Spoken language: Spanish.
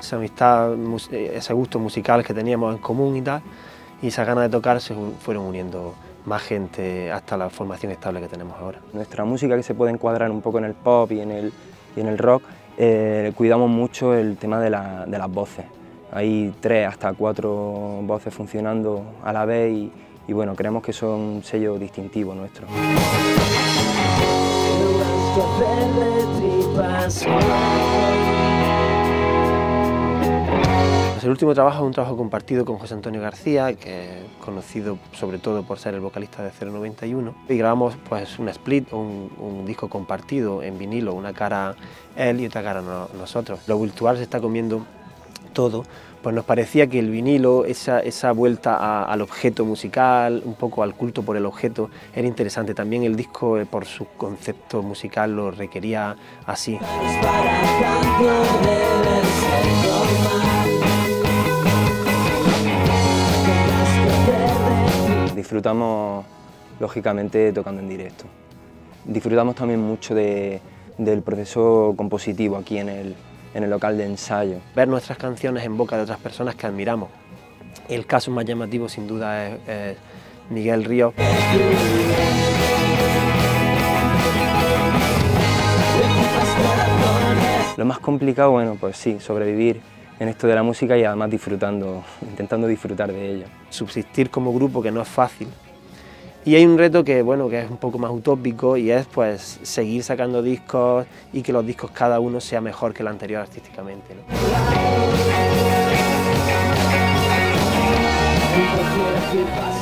esa amistad, ese gusto musical que teníamos en común y tal, y esa ganas de tocar se fueron uniendo más gente hasta la formación estable que tenemos ahora. Nuestra música, que se puede encuadrar un poco en el pop y en el rock, cuidamos mucho el tema de las voces. Hay 3 hasta 4 voces funcionando a la vez y bueno, creemos que son un sello distintivo nuestro. Pues el último trabajo es un trabajo compartido con José Antonio García, que es conocido sobre todo por ser el vocalista de 091, y grabamos pues un split, un disco compartido en vinilo, una cara él y otra cara nosotros. Lo virtual se está comiendo todo, pues nos parecía que el vinilo, esa vuelta al objeto musical, un poco al culto por el objeto, era interesante. También el disco, por su concepto musical, lo requería así. Disfrutamos, lógicamente, tocando en directo. Disfrutamos también mucho del proceso compositivo aquí en el local de ensayo. Ver nuestras canciones en boca de otras personas que admiramos. El caso más llamativo sin duda es Miguel Ríos. Lo más complicado, bueno, pues sí, sobrevivir en esto de la música y además intentando disfrutar de ello. Subsistir como grupo, que no es fácil. Y hay un reto que, bueno, que es un poco más utópico, y es pues seguir sacando discos y que los discos cada uno sea mejor que el anterior artísticamente, ¿no?